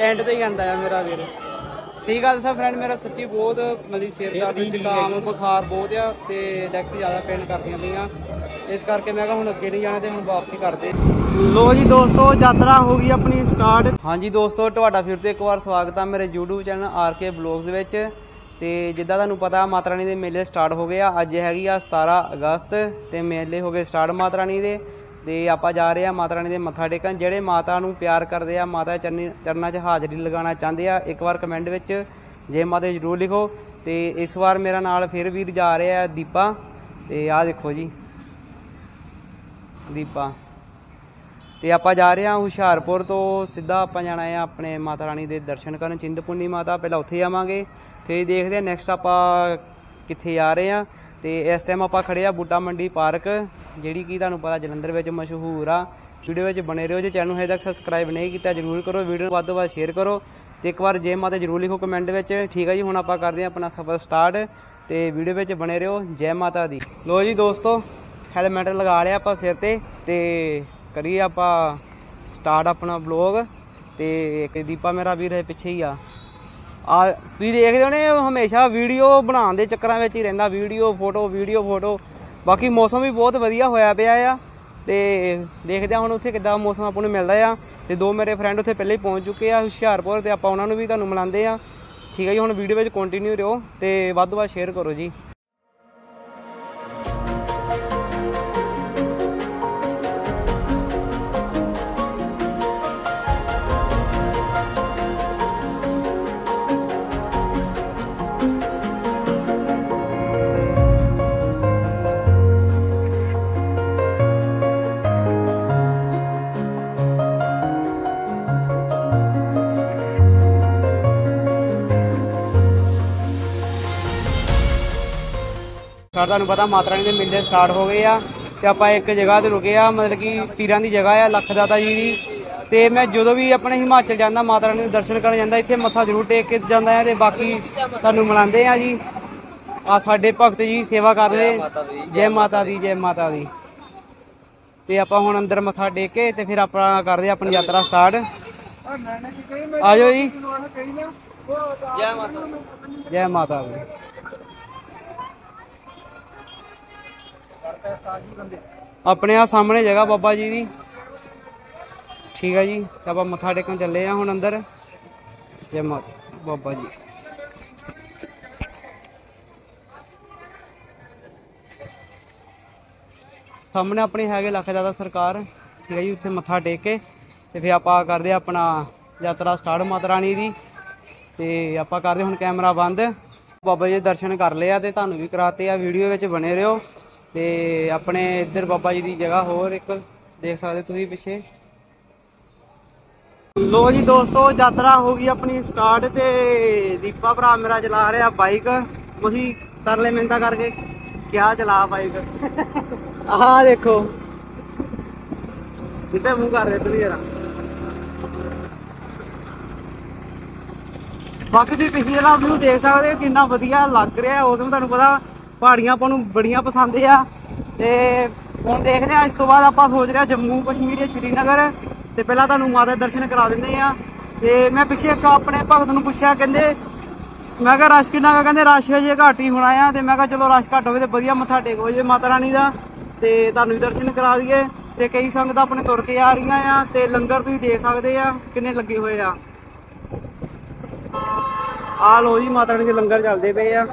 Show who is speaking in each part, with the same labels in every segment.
Speaker 1: And ते ही आंदा है मेरा वीर। सही गल दसा फ्रेंड, मेरा सच्ची बहुत मतलब सिर दर्द जुकाम बुखार बहुत आ ते लैग्स ज़्यादा पेन करदियां पईयां, इस करके मैं हुण अगे नहीं जाना ते हुण वापसी करदे। लो जी दोस्तों, यात्रा हो गई अपनी स्टार्ट। हाँ जी दोस्तों, तुहाडा फिर तो एक बार स्वागत है मेरे यूट्यूब चैनल RK ब्लॉग्स विच। ते जिद्दां तुहानूं पता माता रानी दे मेले स्टार्ट हो गए। अज हैगी 17 अगस्त ते मेले हो गए स्टार्ट माता रानी दे। ते आपां जा रहे हैं माता रानी दे मत्था टेकन। जेह्ड़े माता नूं प्यार करदे आ, माता दे चरनां च हाजरी लगाना चाहते आ, एक बार कमेंट विच जय माता जरूर लिखो। ते इस बार मेरा नाल फिर वीर जा रहे हैं दीपा। ते आ देखो जी दीपा। ते आपां जा रहे हैं हुशियारपुर तो सीधा आपां जाना है अपने माता रानी दे दर्शन करन चिंतपूर्णी माता। पहले उत्थे जावांगे, फिर देखते हैं नैक्सट आपां कित्थे जा रहे हैं। तो इस टाइम आपां खड़े आ बूटा मंडी पार्क, जिहड़ी कि तुहानूं पता जलंधर विच मशहूर आ। वीडियो विच बने रहो। जे चैनल अजे तक सबसक्राइब नहीं किया जरूर करो, वीडियो वध तो वध शेयर करो ते एक बार जय माता जरूर लिखो कमेंट विच। ठीक है जी, हुण आपां करदे हां अपना सफर स्टार्ट ते वीडियो विच बने रहो। जय माता दी। लो जी दोस्तों, हैलमेट लगा लिया आपां सिर ते करिए आपां स्टार्ट अपना ब्लॉग। ते एक दीपा मेरा वीर पिछे ही आ तुसीं देखदे होने हमेशा वीडियो बनाउण दे चक्करां विच ही रहिंदा, वीडियो फोटो। बाकी मौसम भी बहुत वधिया होया पिया आ ते देखदे हां हुण उत्थे किद्दां मौसम आपां नूं मिलदा आ। ते दो मेरे फ्रेंड उत्थे पहले ही पहुंच चुके आ हुशियारपुर, ते आपां उहनां नूं भी तुहानूं मिलांदे आ। ठीक है जी, हुण वीडियो विच कंटिन्यू रहो ते वध तो वध शेयर करो जी। तुहानूं पता माता रानी दे मेले स्टार्ट हो गए आ ते आपां एक जगह ते रुके आ, मतलब कि पीरां दी जगह आ लखदाता जी दी। ते मैं जदों भी अपने हिमाचल जांदा माता रानी दे दर्शन करन जांदा, इत्थे मत्था जरूर टेक के जांदा है। ते बाकी तुहानूं मिलांदे आ जी, आ साडे भगत जी सेवा कर रहे। जय माता दी, जय माता दी। ते आपां हुण अंदर मत्था टेक के ते फिर आपां करदे अपनी यात्रा स्टार्ट। आ जाओ जी। जय माता दी, जय माता दी। अपने आ सामने जगह बाबा जी दी। ठीक है जी, तो आप मत्था टेकन चले हैं हुण अंदर। जय माता बाबा जी। सामने अपने है लखदाता सरकार। ठीक है जी, उत्थे मत्था टेक के ते फिर आपां करदे अपना यात्रा स्टार्ट माता रानी दी। ते आपां करदे हुण कैमरा बंद। बाबा जी दर्शन कर लिया ते तुहानूं भी कराते आ, वीडियो विच बने रहो। ते अपने इधर बाबा जी की जगह होर एक देख सकते तुसीं पिछे। लो जी दोस्तों, यात्रा हो गई अपनी स्टार्ट ते दीपा भरा मेरा चला रहा बाइक। उसी तरले मिन्नतां करके क्या चला बाइक। आह देखो कितने मुंह कर रहे तुसीं जरा। बाकी तुसीं पिछले वाला व्यू देख सकते हो कितना वधिया लग रहा है। उस में तुहानूं पता पहाड़ियां आपां नूं बड़ियां पसंद आ। ते हुण देखदे आ इस तो बाद आपां सोच रहे जम्मू कश्मीर श्रीनगर। ते पहलां तुहानूं माता दे दर्शन करा दिंदे आ। ते मैं पिछे एक अपने भगत नूं पुछया, कहंदे मैं कहा रश किन्ना गा, कहंदे रश अजे घट ही होना आ। ते मैं कहा चलो रश घट होवे ते वधिया मत्था टेको जे माता रानी दा ते तुहानूं भी दर्शन करा दईए। ते कई संगतां अपने तुर के आ रहीआं आ ते लंगर तुसीं देख सकदे आ किन्ने लगे होए आ। आ लो जी माता रानी दे लंगर चलदे पे आ।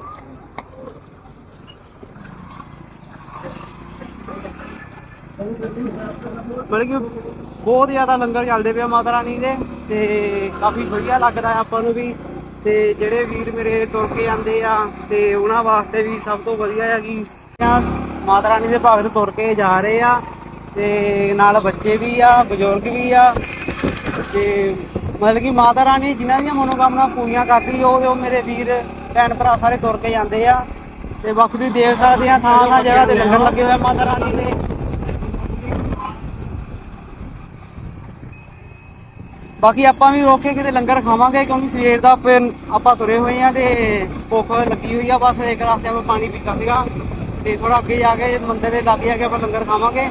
Speaker 1: मतलब कि बहुत ज़्यादा लंगर चलते पे माता रानी दे ते काफ़ी वधिया लगता है आपां नूं भी। ते जेह्ड़े वीर मेरे तुर के आंदे आ ते उन्हां वास्ते भी सब तो वधिया है कि माता रानी दे भगत तुर के जा रहे आ ते नाल बच्चे भी आ बजुर्ग भी आ। ते मतलब कि माता रानी जिन्हां दियां मनोकामना पूरियां करदी ओह मेरे वीर भैन भरा सारे तुर के जांदे आ। ते बाकी तुसीं देख सकदे आ थां थां जगह ते लंगर लगे हुए माता रानी दे। बाकी आपां भी रोक के किते लंगर खावांगे क्योंकि सवेर दा फिर आपां तुरे हुए हैं ते भुख लगी हुई है। बस एक रास्ते आपां पानी पीता सीगा ते थोड़ा अगे जाके मंदिर दे लागे जाके आपां लंगर खावांगे।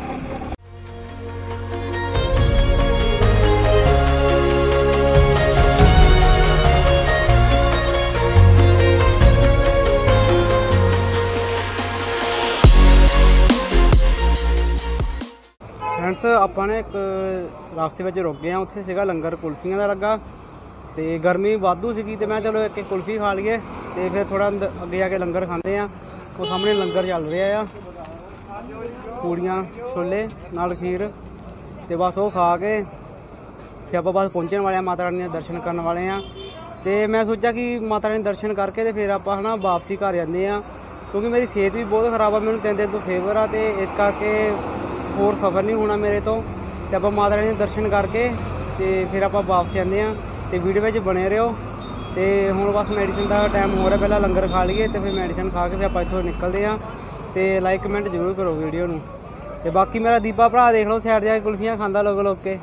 Speaker 1: फ्रेंड्स ਆਪਾਂ ਨੇ ਇੱਕ ਰਾਸਤੇ ਵਿੱਚ ਰੁਕ ਗਏ ਆ, ਉੱਥੇ ਸੀਗਾ ਲੰਗਰ ਕੁਲਫੀਆਂ ਦਾ ਲੱਗਾ ਤੇ ਗਰਮੀ ਵਾਧੂ ਸੀਗੀ ਤੇ ਮੈਂ ਚਲੋ ਇੱਕ ਕੁਲਫੀ ਖਾ ਲਈਏ ਤੇ ਫਿਰ ਥੋੜਾ ਅੱਗੇ ਜਾ ਕੇ ਲੰਗਰ ਖਾਂਦੇ ਆ। ਉਹ ਸਾਹਮਣੇ ਲੰਗਰ ਚੱਲ ਰਿਹਾ ਆ, ਪੂੜੀਆਂ ਛੋਲੇ ਨਾਲ ਖੀਰ ਤੇ ਬਸ ਉਹ ਖਾ ਕੇ ਫਿਰ ਆਪਾਂ ਬਸ ਪਹੁੰਚਣ ਵਾਲੇ ਆ, ਮਾਤਾ ਰਾਣੀ ਦੇ ਦਰਸ਼ਨ ਕਰਨ ਵਾਲੇ ਆ। ਤੇ ਮੈਂ ਸੋਚਿਆ ਕਿ ਮਾਤਾ ਰਾਣੀ ਦੇ ਦਰਸ਼ਨ ਕਰਕੇ ਤੇ ਫਿਰ ਆਪਾਂ ਹਨਾ ਵਾਪਸੀ ਘਰ ਜਾਂਦੇ ਆ, ਕਿਉਂਕਿ ਮੇਰੀ ਸਿਹਤ ਵੀ ਬਹੁਤ ਖਰਾਬ ਆ, ਮੈਨੂੰ 3 ਦਿਨ ਤੋਂ ਫੀਵਰ ਆ ਤੇ ਇਸ ਕਰਕੇ ਹੋਰ ਸਫ਼ਰ ਨਹੀਂ ਹੋਣਾ ਮੇਰੇ ਤੋਂ। ਤੇ ਆਪਾਂ ਮਾਤਾ ਰਾਣੀ ਦੇ ਦਰਸ਼ਨ ਕਰਕੇ ਤੇ ਫਿਰ ਆਪਾਂ ਵਾਪਸ ਜਾਂਦੇ ਆ ਤੇ ਵੀਡੀਓ ਵਿੱਚ ਬਣੇ ਰਹੋ। ਤੇ ਹੁਣ ਬਸ ਮੈਡੀਸਨ ਦਾ ਟਾਈਮ ਹੋ ਰਿਹਾ, ਪਹਿਲਾਂ ਲੰਗਰ ਖਾ ਲਈਏ ਤੇ ਫਿਰ ਮੈਡੀਸਨ ਖਾ ਕੇ ਫਿਰ ਆਪਾਂ ਇੱਥੋਂ ਨਿਕਲਦੇ ਆ। ਤੇ ਲਾਈਕ ਕਮੈਂਟ ਜ਼ਰੂਰ ਕਰੋ ਵੀਡੀਓ ਨੂੰ। ਤੇ ਬਾਕੀ ਮੇਰਾ ਦੀਪਾ ਭਰਾ ਦੇਖ ਲਓ ਸਾਈਡ ਜਾ ਕੇ ਕੁਲਫੀਆਂ ਖਾਂਦਾ ਲੋਕ ਲੋਕ ਕੇ।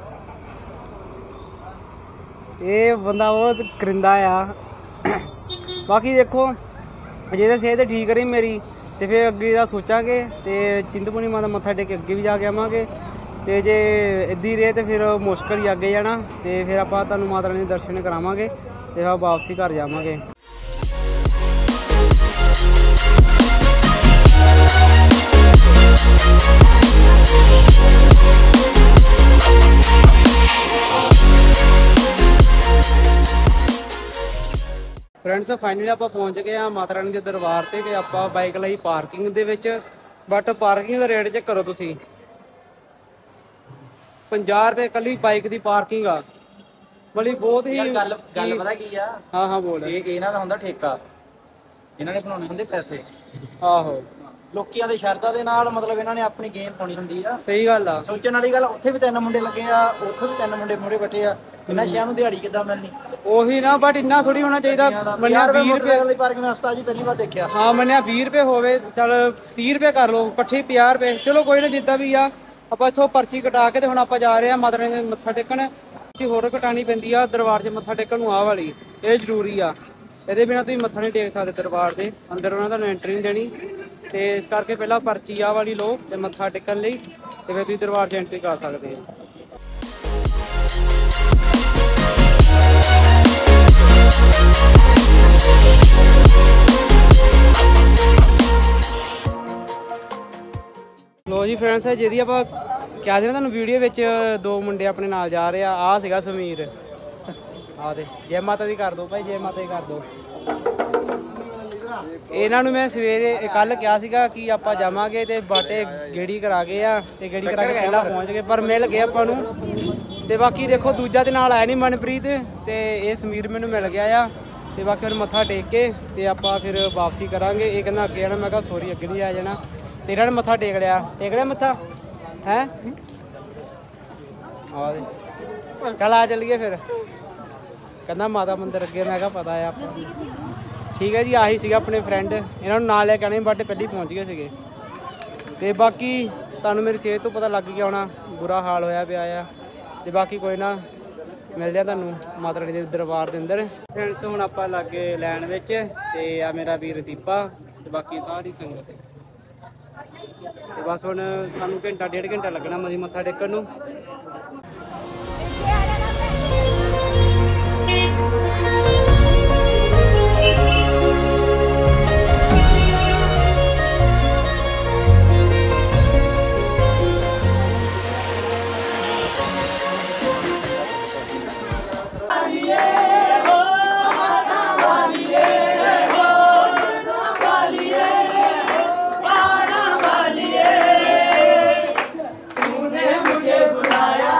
Speaker 1: ਇਹ ਬੰਦਾ ਬਹੁਤ ਕਰਿੰਦਾ ਆ। ਬਾਕੀ ਦੇਖੋ ਜੇ ਤਾਂ ਸਿਹਤ ਠੀਕ ਰਹੀ ਮੇਰੀ ਤੇ ਫਿਰ ਅੱਗੇ ਦਾ ਸੋਚਾਂਗੇ ਤੇ ਚਿੰਤਪੁਰਨੀ ਮਾਤਾ ਮੱਥਾ ਟੇਕ ਕੇ ਅੱਗੇ ਵੀ ਜਾ ਕੇ ਆਵਾਂਗੇ। ਤੇ ਜੇ ਇੱਦਾਂ ਹੀ ਰਹੇ ਤੇ ਫਿਰ ਮੁਸ਼ਕਲ ਹੀ ਅੱਗੇ ਜਾਣਾ ਤੇ ਫਿਰ ਆਪਾਂ ਤੁਹਾਨੂੰ ਮਾਤਾ ਰਾਣੀ ਦੇ ਦਰਸ਼ਨ ਕਰਾਵਾਂਗੇ ਤੇ ਫਿਰ ਵਾਪਸੀ ਘਰ ਜਾਵਾਂਗੇ। फ्रेंड्स फाइनली आप पहुंच गए हैं माता रानी के दरबार से ते आप बाइक लाई पार्किंग दे विच, बट पार्किंग का रेट चेक करो तुसी 50 रुपए कली बाइक की पार्किंग आ। मतलब बहुत ही
Speaker 2: गल पता की आ।
Speaker 1: हाँ हाँ बोल।
Speaker 2: इन्हां दा हुंदा ठेका, इन्हां ने बनाउणे हुंदे पैसे।
Speaker 1: आहो
Speaker 2: लोकियां दे शर्तां दे नाल मतलब इन्हां ने अपनी गेम पाउणी हुंदी आ।
Speaker 1: सही गल आ।
Speaker 2: सोचण वाली गल, उत्थे भी 3 मुंडे लगे आ, उत्थे भी 3 मुंडे मूहरे बैठे आ। इन्हां शहर नूं दिहाड़ी किद्दां मिलनी? ओही
Speaker 1: ना, बट इन्ना थोड़ी होना चाहिए। मन्निया 20 रुपए
Speaker 2: पार्किंग वास्ता जी पहली बार देखिया।
Speaker 1: हाँ मन्निया 20 रुपए होवे, चल 30 रुपए कर लो, इकट्ठे 50 रुपए, चलो कोई ना जिद्दां भी आ। ਆਪਾਂ ਇੱਥੋਂ ਪਰਚੀ ਕਟਾ ਕੇ ਤੇ ਹੁਣ ਆਪਾਂ ਜਾ ਰਹੇ ਆ ਮਾਤਾ ਰਾਣੀ ਦੇ ਮੱਥਾ ਟੇਕਣ। ਪਰਚੀ ਹੋਰ ਕਟਾਣੀ ਪੈਂਦੀ ਆ ਦਰਬਾਰ 'ਚ ਮੱਥਾ ਟੇਕਣ ਨੂੰ, ਆਹ ਵਾਲੀ ਇਹ ਜ਼ਰੂਰੀ ਆ। ਇਹਦੇ ਬਿਨਾਂ ਤੁਸੀਂ ਮੱਥਾ ਨਹੀਂ ਟੇਕ ਸਕਦੇ ਦਰਬਾਰ ਦੇ ਅੰਦਰ, ਉਹਨਾਂ ਤੁਹਾਨੂੰ ਐਂਟਰੀ ਨਹੀਂ ਦੇਣੀ। ਤੇ ਇਸ ਕਰਕੇ ਪਹਿਲਾਂ ਪਰਚੀ ਆਹ ਵਾਲੀ ਲਓ ਤੇ ਮੱਥਾ ਟੇਕਣ ਲਈ ਤੇ ਫਿਰ ਤੁਸੀਂ ਦਰਬਾਰ 'ਚ ਐਂਟਰੀ ਕਰ ਸਕਦੇ ਆ। लो जी फ्रेंड्स, ਜਿਹਦੀ ਆਪਾਂ ਕਿਹਾ ਸੀ ਨਾ ਤੁਹਾਨੂੰ ਵੀਡੀਓ ਵਿੱਚ 2 ਮੁੰਡੇ ਆਪਣੇ ਨਾਲ ਜਾ ਰਹੇ ਆ। ਆਹ ਸੀਗਾ ਸਮੀਰ, ਆਹ ਤੇ ਜੈ ਮਾਤਾ ਦੀ ਕਰ ਦੋ ਭਾਈ, ਜੈ ਮਾਤਾ ਦੀ ਕਰ ਦੋ। ਇਹਨਾਂ ਨੂੰ ਮੈਂ ਸਵੇਰੇ ਕੱਲ ਕਿਹਾ ਸੀਗਾ ਕਿ ਆਪਾਂ ਜਾਵਾਂਗੇ ਤੇ ਬਾਟੇ ਗੇੜੀ ਕਰਾ ਗਏ ਆ ਤੇ ਗੇੜੀ ਕਰਾ ਕੇ ਪਹਿਲਾਂ ਪਹੁੰਚ ਗਏ, ਪਰ ਮਿਲ ਗਏ ਆਪਾਂ ਨੂੰ। ਤੇ ਬਾਕੀ ਦੇਖੋ ਦੂਜਾ ਤੇ ਨਾਲ ਆਇਆ ਨਹੀਂ ਮਨਪ੍ਰੀਤ, ਤੇ ਇਹ ਸਮੀਰ ਮੈਨੂੰ ਮਿਲ ਗਿਆ ਆ। ਤੇ ਬਾਕੀ ਹੁਣ ਮੱਥਾ ਟੇਕ ਕੇ ਤੇ ਆਪਾਂ ਫਿਰ ਵਾਪਸੀ ਕਰਾਂਗੇ। ਇਹ ਕਹਿੰਦਾ ਅੱਗੇ ਜਾਣਾ, ਮੈਂ ਕਿਹਾ ਸੋਰੀ ਅੱਗੇ ਨਹੀਂ ਆ ਜਾਣਾ। ਤੇ ਇਹਨਾਂ ਨੇ ਮੱਥਾ ਟੇਕ ਲਿਆ ਮੱਥਾ ਹੈ। ਚੱਲ ਆ ਚੱਲੀਏ ਫਿਰ, ਕਹਿੰਦਾ ਮਾਤਾ ਮੰਦਿਰ ਅੱਗੇ। ਮੈਂ ਕਿਹਾ ਪਤਾ ਆ ਆਪਾਂ। ਠੀਕ ਹੈ ਜੀ, ਆਹੀ ਸੀਗਾ ਆਪਣੇ ਫਰੈਂਡ, ਇਹਨਾਂ ਨੂੰ ਨਾਲ ਲੈ ਕੇ ਆਣੇ ਬਟ ਪਹਿਲਾਂ ਪਹੁੰਚ ਗਏ ਸੀਗੇ। ਤੇ ਬਾਕੀ ਤੁਹਾਨੂੰ ਮੇਰੀ ਸਿਹਤ ਤੋਂ ਪਤਾ ਲੱਗ ਗਿਆ ਹੋਣਾ, ਬੁਰਾ ਹਾਲ ਹੋਇਆ ਪਿਆ ਆ। ਤੇ ਬਾਕੀ ਕੋਈ ਨਾ, ਮਿਲਦੇ ਆ ਤੁਹਾਨੂੰ ਮਾਤਾ ਰਾਣੀ ਦੇ ਦਰਬਾਰ ਦੇ ਅੰਦਰ। ਫਰੈਂਡਸ ਹੁਣ ਆਪਾਂ ਲੱਗੇ ਲੈਣ ਵਿੱਚ ਤੇ ਆ ਮੇਰਾ ਵੀਰ ਦੀਪਾ ਤੇ ਬਾਕੀ ਸਾਰੀ ਸੰਗਤ। ਤੇ ਬਸ ਹੁਣ ਸਾਨੂੰ ਘੰਟਾ 1.5 ਘੰਟਾ ਲੱਗਣਾ ਮਸੀਂ ਮੱਥਾ ਟੇਕਣ ਨੂੰ।
Speaker 3: बुलाया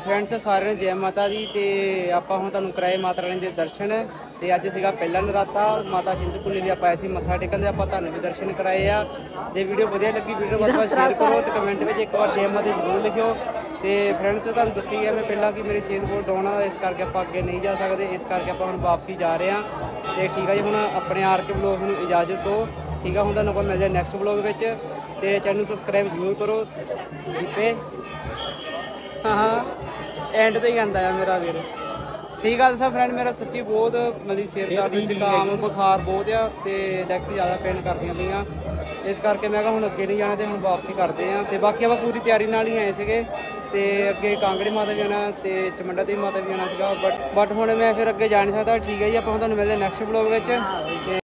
Speaker 1: ਹਾਂਜੀ ਫਰੈਂਡਸ ਸਾਰਿਆਂ ਨੂੰ ਜੈ ਮਾਤਾ ਦੀ। ਤੇ ਆਪਾਂ ਹੁਣ ਤੁਹਾਨੂੰ ਕਰਾਏ ਮਾਤਾ ਰਾਣੀ ਦੇ ਦਰਸ਼ਨ। ਤੇ ਅੱਜ ਸੀਗਾ ਪਹਿਲਾ ਨਰਾਤਾ, ਮਾਤਾ ਚਿੰਤਪੁਰਨੀ ਦੀ ਆਪਾਂ ਐਸੀ ਮੱਥਾ ਟੇਕਣ ਦੇ ਆਪਾਂ ਤੁਹਾਨੂੰ ਵੀ ਦਰਸ਼ਨ ਕਰਾਏ ਆ। ਤੇ ਵੀਡੀਓ ਵਧੀਆ ਲੱਗੀ ਵੀਡੀਓ ਵੱਧ ਤੋਂ ਵੱਧ ਸ਼ੇਅਰ ਕਰੋ ਤੇ ਕਮੈਂਟ ਵਿੱਚ ਇੱਕ ਵਾਰ ਜੈ ਮਾਤਾ ਦੀ ਜ਼ਰੂਰ ਲਿਖਿਓ। ਤੇ ਫਰੈਂਡਸ ਤੁਹਾਨੂੰ ਦੱਸੀ ਗਿਆ ਮੈਂ ਪਹਿਲਾਂ ਕਿ ਮੇਰੀ ਸਿਹਤ ਬਹੁਤ ਡਾਊਨ ਆ, ਇਸ ਕਰਕੇ ਆਪਾਂ ਅੱਗੇ ਨਹੀਂ ਜਾ ਸਕਦੇ, ਇਸ ਕਰਕੇ ਆਪਾਂ ਹੁਣ ਵਾਪਸੀ ਜਾ ਰਹੇ ਹਾਂ। ਤੇ ਠੀਕ ਆ ਜੀ, ਹੁਣ ਆਪਣੇ ਆਰ ਕੇ ਵਲੋਗ ਨੂੰ ਇਜਾਜ਼ਤ ਦਿਓ। ਠੀਕ ਆ, ਹੁਣ ਤੁਹਾਨੂੰ ਆਪਾਂ ਮਿਲਦੇ ਨੈਕਸਟ ਵਲੋਗ ਵਿੱਚ। ਤੇ ਚੈਨਲ ਨੂੰ ਸਬਸਕ੍ਰਾਈਬ ਜ਼ਰੂਰ ਕਰੋ। ਦੀਪੇ ਹਾਂ ਐਂਡ ਤੇ ਹੀ ਆਂਦਾ ਆ ਮੇਰਾ ਵੀਰ। ਸਹੀ ਗੱਲ ਦੱਸਾਂ ਫਰੈਂਡ, ਮੇਰਾ ਸੱਚੀ ਬਹੁਤ ਮਤਲਬ ਸਿਰ ਦਰਦ, ਜ਼ੁਕਾਮ, ਬੁਖਾਰ ਬਹੁਤ ਆ ਤੇ ਲੈਗਸ ਜ਼ਿਆਦਾ ਪੇਨ ਕਰਦੀਆਂ ਪਈਆਂ। ਇਸ ਕਰਕੇ ਮੈਂ ਕਿਹਾ ਹੁਣ ਅੱਗੇ ਨਹੀਂ ਜਾਣਾ ਤੇ ਹੁਣ ਵਾਪਸੀ ਕਰਦੇ ਆ। ਤੇ ਬਾਕੀ ਆਪਾਂ ਪੂਰੀ ਤਿਆਰੀ ਨਾਲ ਹੀ ਆਏ ਸੀਗੇ। ਤੇ ਅੱਗੇ ਕਾਂਗੜੇ ਮਾਤਾ ਵੀ ਆਉਣਾ ਤੇ ਚਮੰਡਾ ਦੇਵੀ ਮਾਤਾ ਵੀ ਆਉਣਾ ਸੀਗਾ, ਬਟ ਹੁਣ ਮੈਂ ਫਿਰ ਅੱਗੇ ਜਾ ਨਹੀਂ ਸਕਦਾ। ਠੀਕ ਹੈ ਜੀ, ਆਪਾਂ ਹੁਣ ਤੁਹਾਨੂੰ ਮਿਲਦੇ ਨੈਕਸਟ ਵਲੋਗ ਵਿੱਚ। ਤੇ